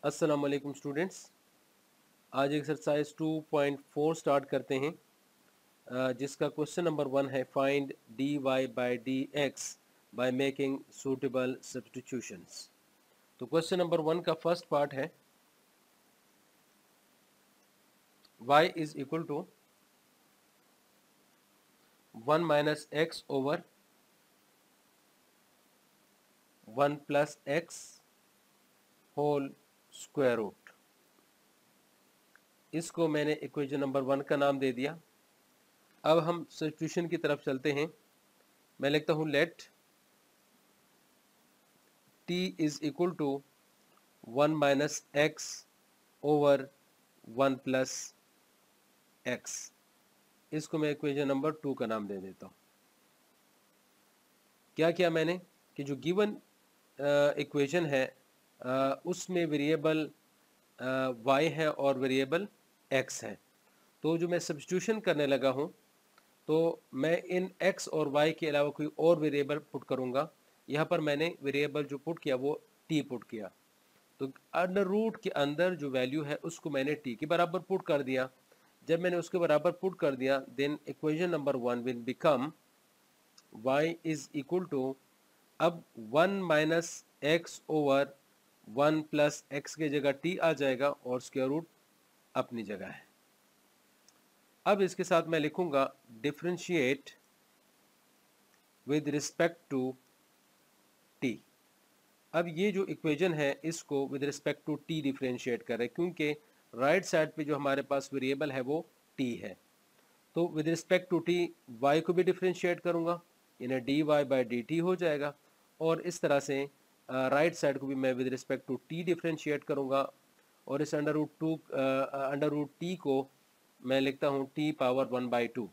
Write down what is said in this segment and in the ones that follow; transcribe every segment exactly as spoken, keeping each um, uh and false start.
अस्सलाम वालेकुम स्टूडेंट्स। आज exercise two point four start करते हैं, अ, जिसका क्वेश्चन नंबर वन है find d y by d x by making suitable substitutions. तो क्वेश्चन नंबर वन का फर्स्ट पार्ट है y is equal to one minus x over one plus x whole square root. इसको मैंने equation number one का नाम दे दिया। अब हम सब्स्टिट्यूशन की तरफ चलते हैं। मैं लिखता हूँ let t is equal to one minus x over one plus x. इसको मैं इक्वेशन नंबर टू का नाम दे देता हूँ। क्या किया मैंने कि जो गिवन इक्वेशन है uh, उसमें वेरिएबल y है और वेरिएबल x है। तो जो मैं सब्स्टिट्यूशन करने लगा हूँ तो मैं इन x और y के अलावा कोई और वेरिएबल पुट करूँगा। यहाँ पर मैंने वेरिएबल जो पुट किया वो t पुट किया। तो अंडर रूट के अंदर जो वैल्यू है उसको मैंने t के बराबर पुट कर दिया। जब मैंने उसके बराबर पुट कर दिया then equation number one will become y is equal to, अब one minus x over one plus x की जगह t आ जाएगा और स्क्वायर रूट अपनी जगह है। अब इसके साथ मैं लिखूंगा differentiate with respect to t। अब ये जो इक्वेशन है इसको with respect to t differentiate करें, क्योंकि राइट साइड पे जो हमारे पास वेरिएबल है वो t है। तो with respect to t y को भी डिफरेंशिएट करूंगा, यानी d y by d t हो जाएगा। और इस तरह से राइट साइड को भी मैं with respect to t differentiate करूंगा। और इस under root to under root t को मैं लिखता हूँ t power one by two.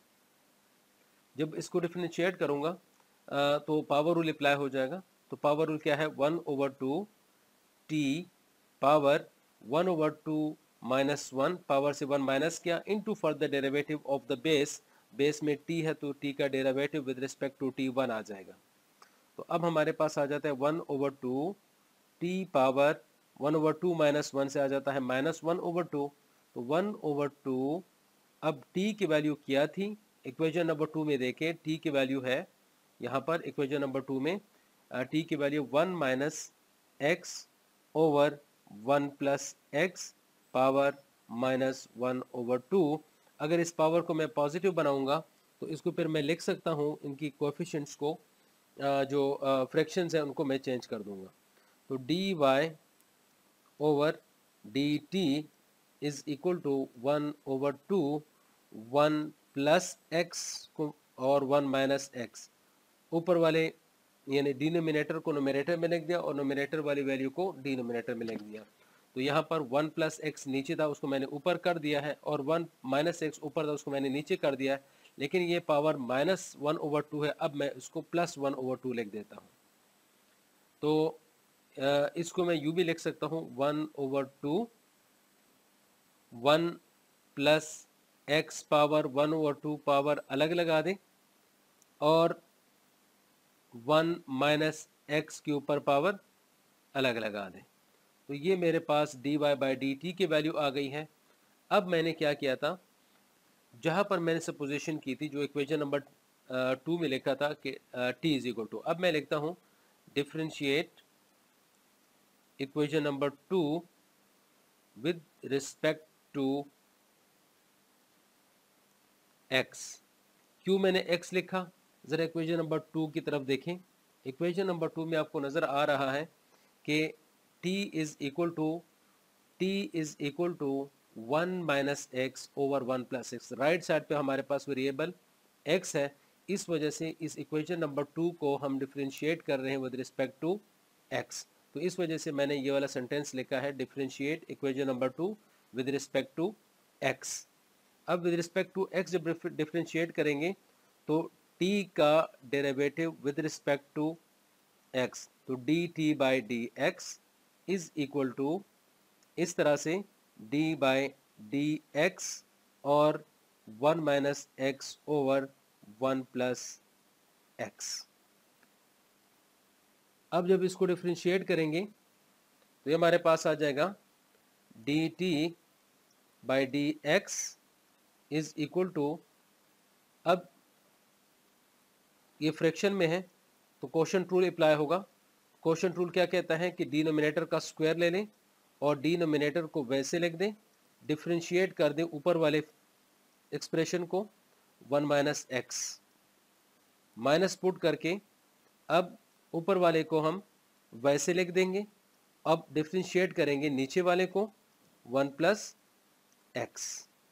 जब इसको डिफरेंशिएट करूंगा तो पावर रूल अप्लाई हो जाएगा। तो पावर रूल क्या है, one over two t power one over two minus one, power से वन माइनस किया into further derivative of the base. Base में t है तो t का derivative with respect to t one आ जाएगा। तो अब हमारे पास आ जाता है one over two t power one over two minus one से आ जाता है माइनस वन ओवर टू। तो वन ओवर टू, अब t की वैल्यू क्या थी इक्वेशन नंबर टू में देखें, t की वैल्यू है यहाँ पर इक्वेशन नंबर टू में t की value one minus x over one plus x power minus one over two. अगर इस पावर को मैं पॉजिटिव बनाऊंगा तो इसको फिर मैं लिख सकता हूँ, इनकी कोएफिशिएंट्स को जो फ्रैक्शंस हैं उनको मैं चेंज कर दूंगा। तो d y over d t is equal to one over two one plus x को और वन माइनस एक्स। ऊपर वाले यानी डिनोमिनेटर को नोमिनेटर में लिख दिया और नोमिनेटर वाली वैल्यू को डिनोमिनेटर में लिख दिया। तो यहाँ पर वन प्लस एक्स नीचे था उसको मैंने ऊपर कर दिया है और वन माइनस एक्स ऊपर था उसको मैंने नीचे कर दिया है। लेकिन ये power minus one over two है, अब मैं इसको प्लस वन ओवर टू लिख देता हूँ। तो इसको मैं यू भी लिख सकता हूँ, one over two one plus x power one over two power अलग लगा दें और वन माइनस एक्स के ऊपर पावर अलग लगा दें। तो ये मेरे पास d y by d t की वैल्यू आ गई है। अब मैंने क्या किया था, जहाँ पर मैंने सपोजिशन की थी जो इक्वेशन नंबर टू में लिखा था कि टी इज इक्वल टू, अब मैं लिखता हूँ differentiate equation number two with respect to x. क्यों मैंने एक्स लिखा, ज़रा इक्वेशन नंबर टू की तरफ देखें। इक्वेशन नंबर टू में आपको नज़र आ रहा है कि t is equal to t is equal to one minus x over one plus x. Right side पे हमारे पास वेरिएबल x है, इस वजह से इस इक्वेशन नंबर टू को हम डिफरेंशिएट कर रहे हैं विद रिस्पेक्ट टू x। तो इस वजह से मैंने ये वाला सेंटेंस लिखा है differentiate equation number two with respect to x। अब विद रिस्पेक्ट टू x जब डिफरेंशिएट करेंगे तो t का derivative with respect to x, तो d t by d x is equal to इस तरह से d बाई डी एक्स और one minus x over one plus x. अब जब इसको डिफरेंशिएट करेंगे तो ये हमारे पास आ जाएगा d t by d x is equal to, अब ये फ्रैक्शन में है तो क्वोशंट रूल अप्लाई होगा। क्वोशंट रूल क्या कहता है कि डिनोमिनेटर का स्क्वायर ले लें और डिनोमिनेटर को वैसे लिख दें, डिफ्रेंशिएट कर दें ऊपर वाले एक्सप्रेशन को, one minus x, minus put करके अब ऊपर वाले को हम वैसे लिख देंगे। अब डिफ्रेंशिएट करेंगे नीचे वाले को, वन प्लस एक्स,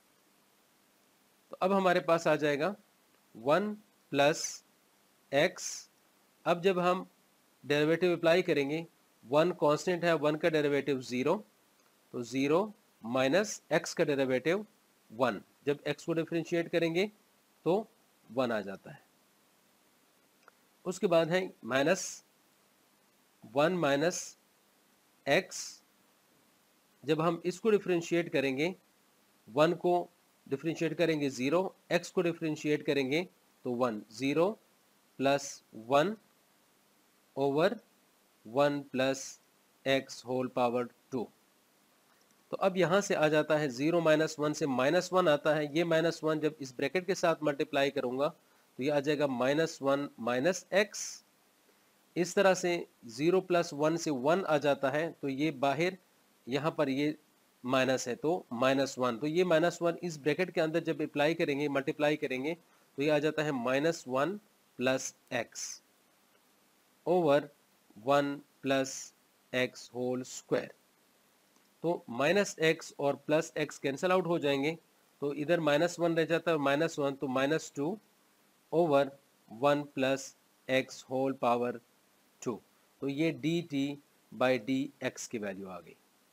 तो अब हमारे पास आ जाएगा वन प्लस एक्स। अब जब हम डेरिवेटिव अप्लाई करेंगे, वन कांस्टेंट है, वन का डेरिवेटिव ज़ीरो, तो ज़ीरो माइनस एक्स का डेरिवेटिव वन, जब एक्स को डिफरेंशिएट करेंगे तो वन आ जाता है। उसके बाद है माइनस वन माइनस एक्स, जब हम इसको डिफरेंशिएट करेंगे, वन को डिफरेंशिएट करेंगे ज़ीरो, एक्स को डिफरेंशिएट करेंगे तो one, zero plus one over one plus x whole power two. तो अब यहाँ से आ जाता है ज़ीरो माइनस वन से माइनस वन आता है, ये माइनस वन जब इस ब्रैकेट के साथ मल्टीप्लाई करूँगा तो ये आ जाएगा माइनस वन माइनस एक्स। इस तरह से ज़ीरो प्लस वन से वन आ जाता है, तो ये बाहर यहाँ पर ये माइनस है तो माइनस वन, तो ये माइनस वन इस ब्रैकेट के अंदर जब अप्लाई करेंगे, मल्टीप्लाई करेंगे तो ये आ जाता है minus one plus x over one plus x whole square. तो माइनस एक्स और प्लस एक्स कैंसिल आउट हो जाएंगे, तो इधर माइनस वन रह जाता है, माइनस वन तो minus two over one plus x whole power two. तो ये d t by d x की वैल्यू आ गई।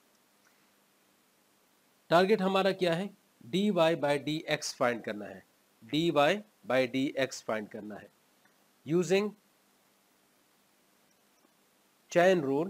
टारगेट हमारा क्या है, d y by d x find करना है, d y by d x find करना है using chain rule.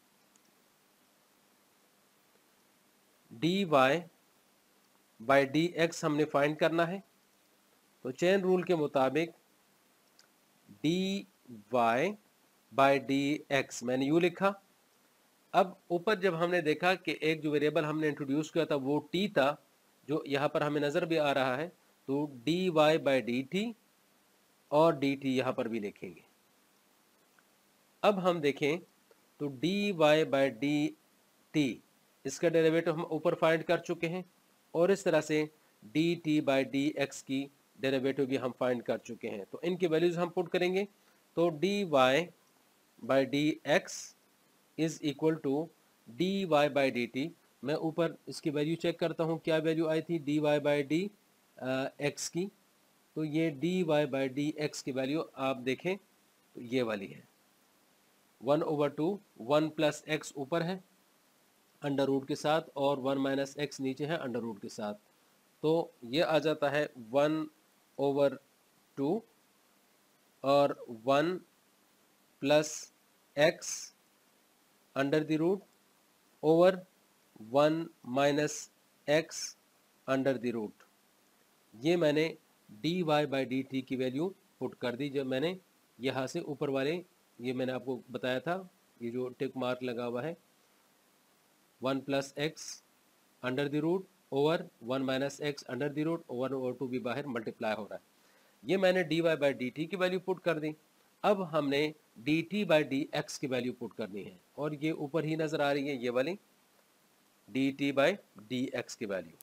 D y by d x हमने फाइंड करना है, तो चेन रूल के मुताबिक d y by d x मैंने यू लिखा। अब ऊपर जब हमने देखा कि एक जो वेरिएबल हमने इंट्रोड्यूस किया था वो टी था, जो यहाँ पर हमें नज़र भी आ रहा है, तो d y by d t और डी टी यहाँ पर भी लिखेंगे। अब हम देखें तो d y by d t, इसका डेरिवेटिव हम ऊपर फाइंड कर चुके हैं, और इस तरह से d t by d x की डेरिवेटिव भी हम फाइंड कर चुके हैं। तो इनकी वैल्यूज हम पुट करेंगे, तो d y by d x is equal to d y by d t. मैं ऊपर इसकी वैल्यू चेक करता हूँ, क्या वैल्यू आई थी d y by d x की, तो ये d y by d x की वैल्यू आप देखें तो ये वाली है, one over two, one plus x ऊपर है अंडर रूट के साथ और वन माइनस एक्स नीचे है अंडर रूट के साथ, तो ये आ जाता है वन ओवर टू और one plus x under the root over one minus x under the root. ये मैंने d y by d t की वैल्यू पुट कर दी, जब मैंने यहाँ से ऊपर वाले, ये मैंने आपको बताया था, ये जो टिक मार्क लगा हुआ है, one plus x under the root over one minus x under the root, one over two भी बाहर मल्टीप्लाई हो रहा है, ये मैंने d y by d t की वैल्यू पुट कर दी। अब हमने d t by d x की वैल्यू पुट करनी है, और ये ऊपर ही नज़र आ रही है ये वाली d t by d x की वैल्यू,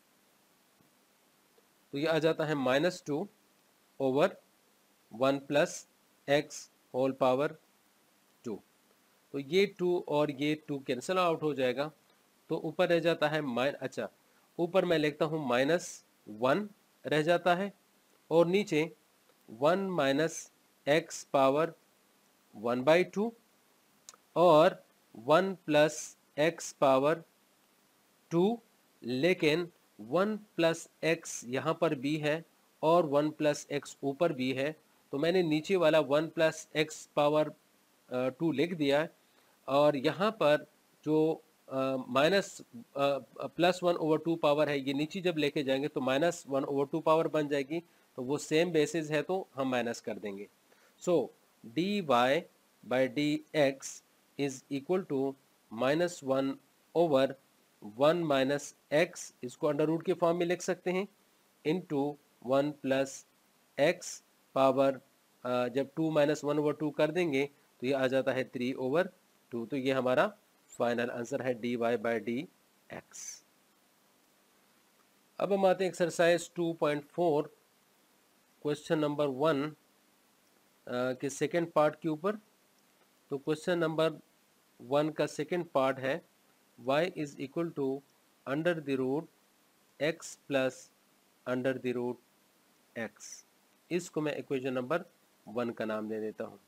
तो ये आ जाता है minus two over one plus x whole power two. तो ये टू और ये टू कैंसिल आउट हो जाएगा, तो ऊपर रह जाता है माइन अच्छा ऊपर मैं लिखता हूँ माइनस वन रह जाता है, और नीचे one minus x power one by two और one plus x power two, लेकिन वन प्लस एक्स यहाँ पर भी है और वन प्लस एक्स ऊपर भी है, तो मैंने नीचे वाला one plus x power two लिख दिया है, और यहाँ पर जो minus plus one over two power है ये नीचे जब लेके जाएंगे तो minus one over two power बन जाएगी, तो वो सेम बेसिस है तो हम माइनस कर देंगे। So d y by d x is equal to minus one over one minus x, इसको अंडर रूट के फॉर्म में लिख सकते हैं, into one plus x power, जब two minus one over two कर देंगे तो ये आ जाता है थ्री ओवर टू। तो ये हमारा फाइनल आंसर है d y by d x. अब हम आते हैं exercise two point four question number one के सेकेंड पार्ट के ऊपर। तो क्वेश्चन नंबर वन का सेकेंड पार्ट है y is equal to under the root x plus under the root x। इसको मैं इक्वेशन नंबर वन का नाम दे देता हूँ।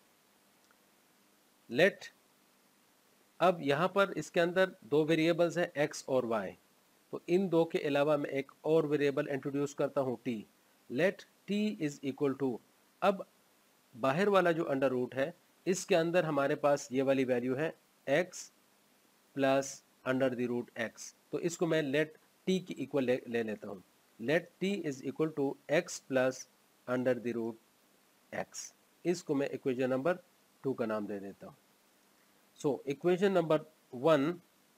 लेट, अब यहाँ पर इसके अंदर दो वेरिएबल्स हैं x और y, तो इन दो के अलावा मैं एक और वेरिएबल इंट्रोड्यूस करता हूँ t। Let t is equal to, अब बाहर वाला जो अंडर रूट है इसके अंदर हमारे पास ये वाली वैल्यू है x plus under the root x, तो इसको मैं लेट t की इक्वल ले, ले लेता हूँ। Let t is equal to x plus under the root x, इसको मैं इक्वेशन नंबर टू का नाम दे देता हूँ। So equation number one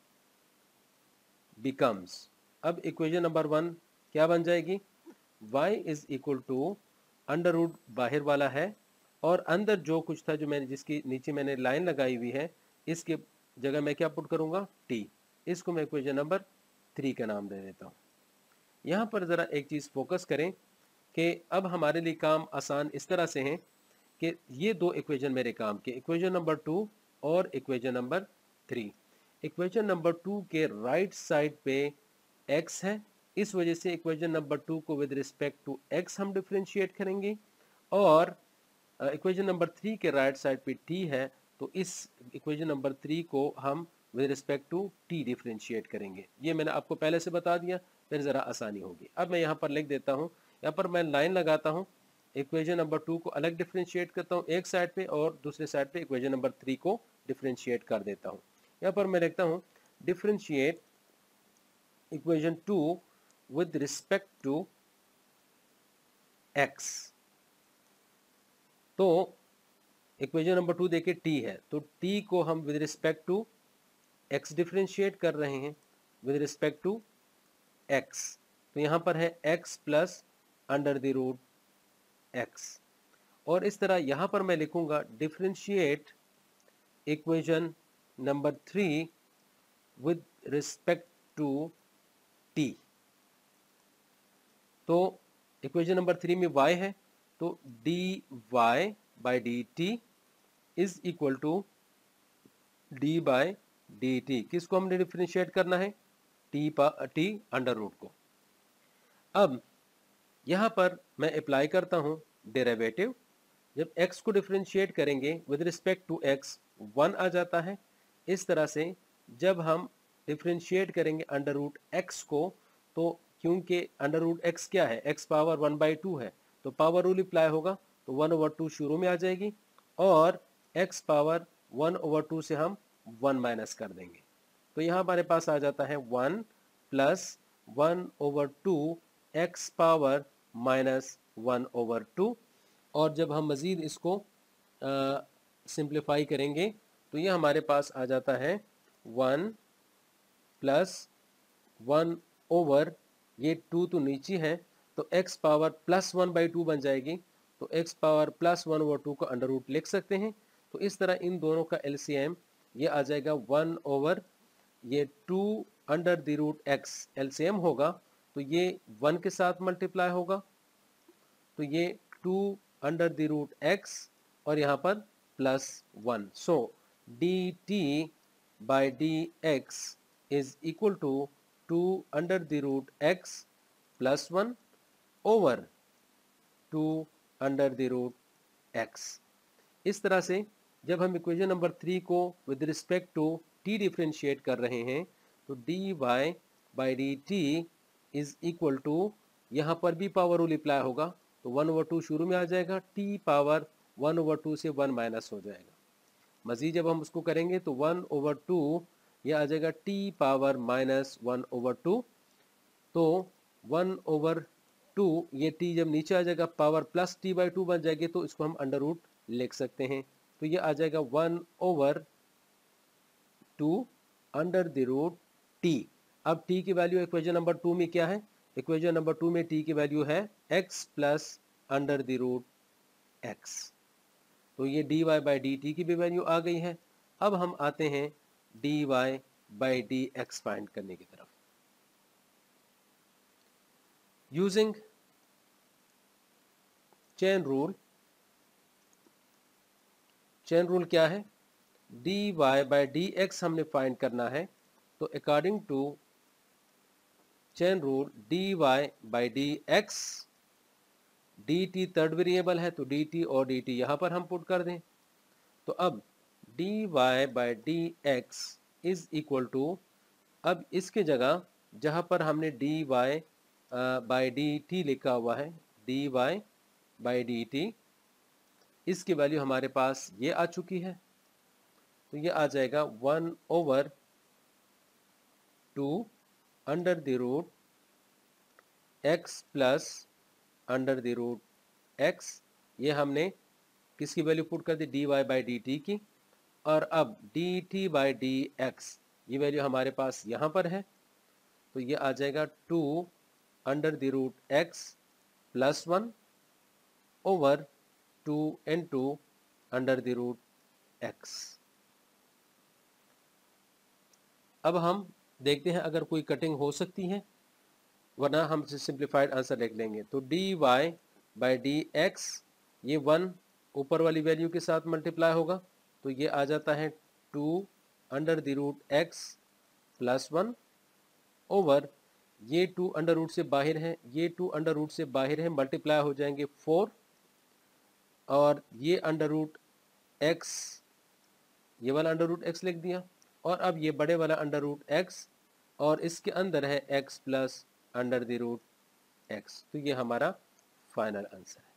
becomes, अब इक्वेशन नंबर वन क्या बन जाएगी, y is equal to under root बाहर वाला है और अंदर जो कुछ था, जो मैंने जिसकी नीचे मैंने लाइन लगाई हुई है, इसके जगह मैं क्या पुट करूंगा, t। इसको मैं इक्वेशन नंबर थ्री का नाम दे देता हूँ। यहाँ पर ज़रा एक चीज़ फोकस करें कि अब हमारे लिए काम आसान इस तरह से है कि ये दो इक्वेशन मेरे काम के, इक्वेशन नंबर टू और equation number three. Equation number two के राइट साइड पे x है, इस वजह से इक्वेशन नंबर टू को विद रिस्पेक्ट टू x हम डिफ्रेंशिएट करेंगे, और इक्वेशन नंबर थ्री के राइट साइड पे t है, तो इस इक्वेशन नंबर थ्री को हम with respect to t differentiate करेंगे। ये मैंने आपको पहले से बता दिया, फिर ज़रा आसानी होगी। अब मैं यहाँ पर लिख देता हूँ, यहाँ पर मैं लाइन लगाता हूँ, इक्वेशन नंबर टू को अलग डिफ्रेंशिएट करता हूँ एक साइड पे, और दूसरे साइड पे इक्वेशन नंबर थ्री को डिफ्रेंशिएट कर देता हूँ। यहाँ पर मैं लिखता हूँ differentiate equation two with respect to x। तो इक्वेशन नंबर टू देखिए t है, तो t को हम with respect to x differentiate कर रहे हैं, विद रिस्पेक्ट टू x। तो यहाँ पर है x plus under the root x, और इस तरह यहाँ पर मैं लिखूंगा differentiate equation number three with respect to t। तो इक्वेशन नंबर थ्री में y है, तो d y by d t is equal to d by d t. किसको हमने डिफ्रेंशिएट करना है, टी टी अंडर रूट को। अब यहाँ पर मैं अप्लाई करता हूँ डेरिवेटिव। जब x को डिफ्रेंशिएट करेंगे with respect to x, one आ जाता है। इस तरह से जब हम डिफ्रेंशिएट करेंगे अंडर रूट x को, तो क्योंकि अंडर रूट x क्या है, x power one by two है, तो पावर रूल अप्लाई होगा, तो वन ओवर टू शुरू में आ जाएगी, और x power one over two से हम वन माइनस कर देंगे, तो यहाँ हमारे पास आ जाता है one plus one over two x power minus one over two. और जब हम मज़ीद इसको सिंप्लीफाई करेंगे तो ये हमारे पास आ जाता है वन प्लस वन ओवर, ये टू तो नीचे है, तो x power plus one by two बन जाएगी, तो x power plus one over two का अंडर रूट लिख सकते हैं। तो इस तरह इन दोनों का एलसीएम ये आ जाएगा वन ओवर ये two under the root x, LCM होगा तो ये वन के साथ मल्टीप्लाई होगा, तो ये two under the root x और यहाँ पर plus one. So d t by d x is equal to two under the root x plus one over two under the root x. इस तरह से जब हम इक्वेशन नंबर थ्री को with respect to t differentiate कर रहे हैं, तो d y by d t is equal to, यहाँ पर भी पावर रूल अप्लाई होगा, तो वन ओवर टू शुरू में आ जाएगा, t power one over two से वन माइनस हो जाएगा। मज़ीद जब हम उसको करेंगे तो वन ओवर टू यह आ जाएगा t power minus one over two, तो वन ओवर टू ये टी जब नीचे आ जाएगा power plus t by two बन जाएगी, तो इसको हम अंडर रूट लिख सकते हैं, तो ये आ जाएगा one over two under the root t. अब टी की वैल्यू इक्वेशन नंबर टू में क्या है? इक्वेशन नंबर टू में टी की वैल्यू है x plus under the root x. तो ये d y by d t की भी वैल्यू आ गई है। अब हम आते हैं d y by d x find करने की तरफ। Using chain rule, chain rule क्या है? D y by d x हमने फाइंड करना है। तो according to chain rule d y by d x, d t third variable है तो डी टी और डी टी यहाँ पर हम पुट कर दें। तो अब d y by d x is equal to, अब इसके जगह जहाँ पर हमने d y by d t लिखा हुआ है, d y by d t, इसकी वैल्यू हमारे पास ये आ चुकी है। तो ये आ जाएगा one over two under the root x plus under the root x. ये हमने किसकी वैल्यू पुट कर दी? D y by d t की। और अब d t by d x, ये वैल्यू हमारे पास यहाँ पर है। तो ये आ जाएगा two under the root x plus one over two in two under the root x. अब हम देखते हैं अगर कोई कटिंग हो सकती है, वरना हम सिंप्लीफाइड आंसर लिख लेंगे। तो d y by d x, ये वन ऊपर वाली वैल्यू के साथ मल्टीप्लाई होगा, तो ये आ जाता है two under the root x plus one over, ये टू अंडर रूट से बाहर है, ये टू अंडर रूट से बाहर है, मल्टीप्लाई हो जाएंगे फोर, और ये अंडर रूट एक्स, ये वाला अंडर रूट एक्स लिख दिया, और अब ये बड़े वाला अंडर रूट एक्स, और इसके अंदर है x plus under the root x. तो ये हमारा फाइनल आंसर है।